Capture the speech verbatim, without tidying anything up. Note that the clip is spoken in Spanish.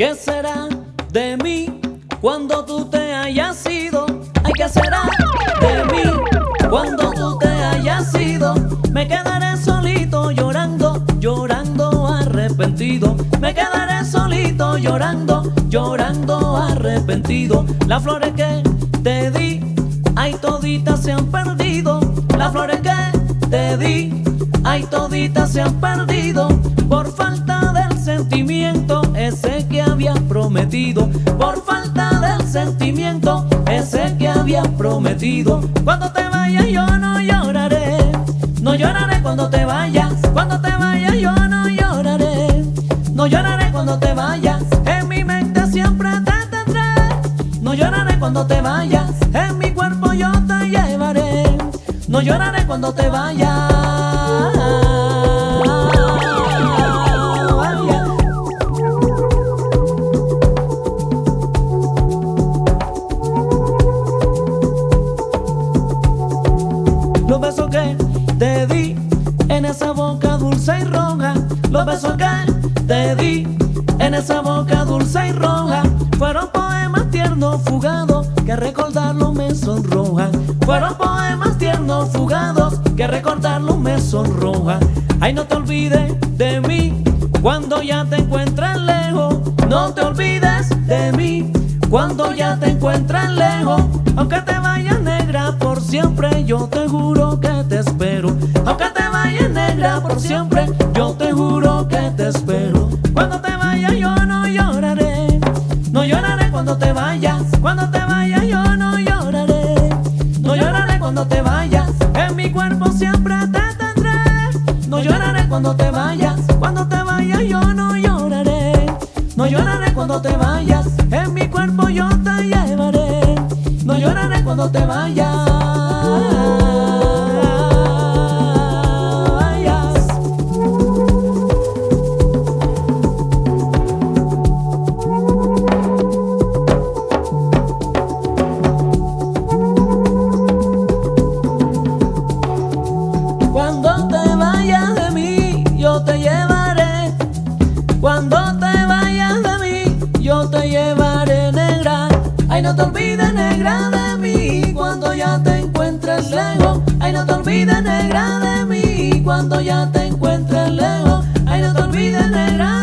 ¿Qué será de mí cuando tú te hayas ido? Ay, ¿qué será de mí cuando tú te hayas ido? Me quedaré solito llorando, llorando arrepentido. Me quedaré solito llorando, llorando arrepentido. Las flores que te di, ay, toditas se han perdido. Las flores que te di, ay, toditas se han perdido. Por falta del sentimiento ese que había prometido. Por falta del sentimiento ese que había prometido. Cuando te vayas yo no lloraré, no lloraré cuando te vayas. Cuando te vayas yo no lloraré, no lloraré cuando te vayas. En mi mente siempre te tendré. No lloraré cuando te vayas, en mi cuerpo yo te llevaré. No lloraré cuando te vayas. Los besos que te di en esa boca dulce y roja, los besos que te di en esa boca dulce y roja, fueron poemas tiernos fugados que recordarlo me sonroja. Fueron poemas tiernos fugados que recordarlo me sonroja. Ay, no te olvides de mí cuando ya te encuentres lejos. No te olvides de mí cuando ya te encuentres lejos. Aunque te vayas negra por siempre, yo te juro que te espero. Aunque te vayas negra por siempre, yo te juro que te espero. Cuando te vayas yo no lloraré, no lloraré cuando te vayas. Cuando te vayas yo no lloraré, no lloraré cuando te vayas. En mi cuerpo siempre te tendré. No lloraré cuando te vayas. Cuando te vayas yo no lloraré, no lloraré cuando te vayas. En mi cuerpo yo te llevaré. No lloraré cuando te vayas. Cuando te vayas de mí, yo te llevaré. Cuando te vayas de mí, yo te llevaré, negra. Ay, no te olvides, negra, de mí cuando ya te encuentres lejos. Ay, no te olvides, negra, de mí cuando ya te encuentres lejos. Ay, no te olvides, negra.